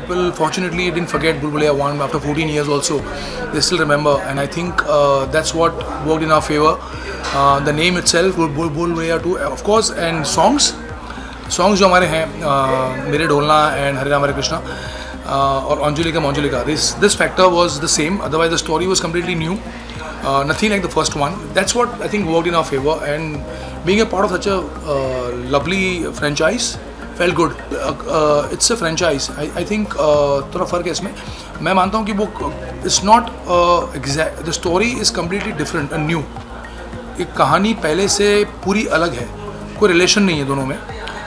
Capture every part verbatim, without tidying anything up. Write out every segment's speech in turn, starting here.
people fortunately didn't forget Bhool Bhulaiyaa one after fourteen years also. They still remember, and I think uh, that's what worked in our favor. Uh, the name itself, Bhool Bhool Bhulaiyaa two, of course, and songs. Songs जो हमारे हैं, uh, मेरे ढोलना and Hare Ram Hare Krishna uh, और Anjulika Manjulika. This this factor was the same. Otherwise, the story was completely new. Uh, nothing like the first one. That's what I think worked in our favor, and being a part of such a uh, lovely franchise felt good. Uh, uh, it's a franchise. I, I think uh, थोड़ा फ़र्क है इसमें. मैं मानता हूँ कि वो it's not uh, exact. The story is completely different and new. एक कहानी पहले से पूरी अलग है. कोई रिलेशन नहीं है दोनों में.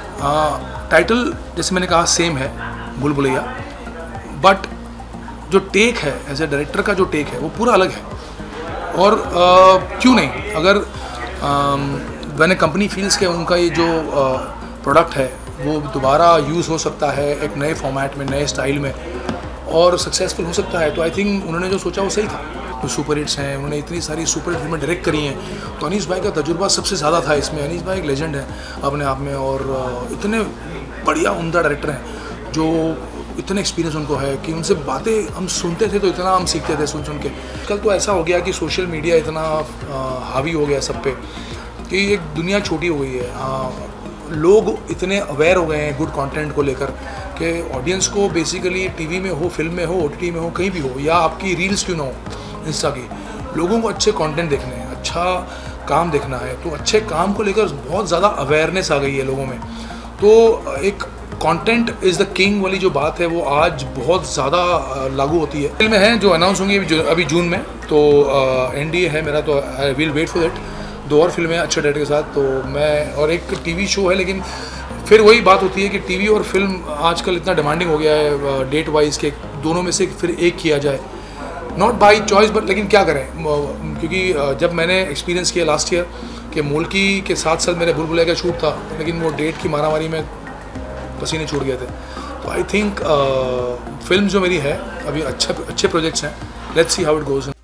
टाइटल uh, जैसे मैंने कहा सेम है, भूल भुलैया, बट जो टेक है एज ए डायरेक्टर का जो टेक है वो पूरा अलग है. और uh, क्यों नहीं, अगर मैंने कंपनी फील्स के उनका ये जो प्रोडक्ट uh, है वो दोबारा यूज़ हो सकता है एक नए फॉर्मेट में, नए स्टाइल में, और सक्सेसफुल हो सकता है, तो आई थिंक उन्होंने जो सोचा वो सही था. तो सुपर हिट्स हैं, उन्होंने इतनी सारी सुपर हिट फिल्में डायरेक्ट करी हैं, तो अनीस भाई का तजुर्बा सबसे ज़्यादा था इसमें. अनीस भाई एक लेजेंड है अपने आप में, और uh, इतने बढ़िया उम्दा डायरेक्टर हैं जो इतने एक्सपीरियंस उनको है कि उनसे बातें हम सुनते थे तो इतना हम सीखते थे सुन सुन के. कल तो ऐसा हो गया कि सोशल मीडिया इतना हावी हो गया सब पे कि एक दुनिया छोटी हो गई है. आ, लोग इतने अवेयर हो गए हैं गुड कंटेंट को लेकर कि ऑडियंस को बेसिकली टीवी में हो, फिल्म में हो, ओटीटी में हो, कहीं भी हो, या आपकी रील्स क्यों ना हो इंस्टा की, लोगों को अच्छे कंटेंट देखने हैं, अच्छा काम देखना है. तो अच्छे काम को लेकर बहुत ज़्यादा अवेयरनेस आ गई है लोगों में. तो एक कंटेंट इज़ द किंग वाली जो बात है वो आज बहुत ज़्यादा लागू होती है. फिल्में हैं जो अनाउंस होंगी अभी अभी जून में, तो एनडीए है मेरा, तो I will wait for that. दो और फिल्में अच्छे डायरेक्टर के साथ, तो मैं, और एक टीवी शो है. लेकिन फिर वही बात होती है कि टीवी और फिल्म आजकल इतना डिमांडिंग हो गया है डेट वाइज के दोनों में से फिर एक किया जाए, नॉट बाई चॉइस बट. लेकिन क्या करें, क्योंकि जब मैंने एक्सपीरियंस किया लास्ट ईयर कि मूलकी के साथ साथ मेरे भूल भुलैया का शूट था, लेकिन वो डेट की मारामारी में पसीने छूट गए थे. तो आई थिंक फिल्म जो मेरी है अभी अच्छा अच्छे प्रोजेक्ट्स हैं. Let's see how it goes.